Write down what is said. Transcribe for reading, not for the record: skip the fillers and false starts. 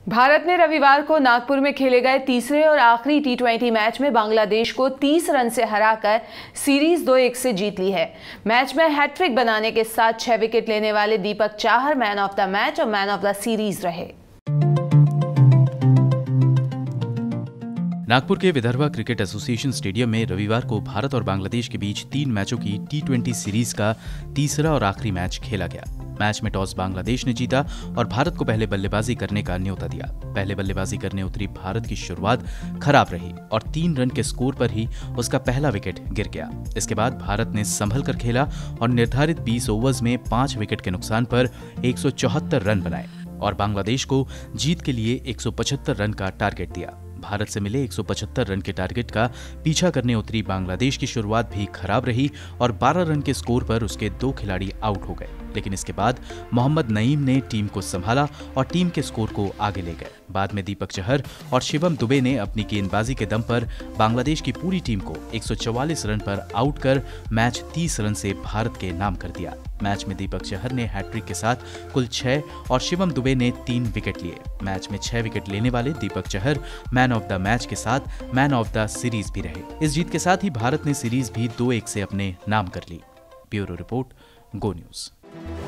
भारत ने रविवार को नागपुर में खेले गए तीसरे और आखिरी T20 मैच में बांग्लादेश को 30 रन से हराकर सीरीज 2-1 से जीत ली है। मैच में हैट्रिक बनाने के साथ 6 विकेट लेने वाले Deepak Chahar man of the match और मैन ऑफ द सीरीज रहे। नागपुर के विदर्भा क्रिकेट एसोसिएशन स्टेडियम में रविवार को भारत और बांग्लादेश के बीच 3 मैचों की T20 सीरीज का तीसरा और आखिरी मैच खेला गया। मैच में टॉस बांग्लादेश ने जीता और भारत को पहले बल्लेबाजी करने का न्योता दिया। पहले बल्लेबाजी करने उतरी भारत की शुरुआत खराब रही और 3 रन के स्कोर पर ही उसका पहला विकेट गिर गया। इसके बाद भारत ने संभल कर खेला और निर्धारित 20 ओवर्स में 5 विकेट के नुकसान पर 174 रन बनाए और बांग्लादेश को जीत के लिए 175 रन का टारगेट दिया। भारत से मिले 175 रन के टारगेट का पीछा करने उतरी बांग्लादेश की शुरुआत भी खराब रही और 12 रन के स्कोर पर उसके 2 खिलाड़ी आउट हो गए। लेकिन इसके बाद मोहम्मद नईम ने टीम को संभाला और टीम के स्कोर को आगे ले गए। बाद में दीपक चहर और शिवम दुबे ने अपनी गेंदबाजी के दम पर बांग्लादेश की पूरी टीम को 144 रन पर आउट कर मैच 30 रन से भारत के नाम कर दिया। मैच में दीपक चहर ने हैट्रिक के साथ कुल 6 और शिवम दुबे ने 3 विकेट लिए। मैच में 6 विकेट लेने वाले Deepak Chahar man of the match के साथ मैन ऑफ द सीरीज भी रहे। इस जीत के साथ ही भारत ने सीरीज भी 2-1 से अपने नाम कर ली। Bureau report, Go news.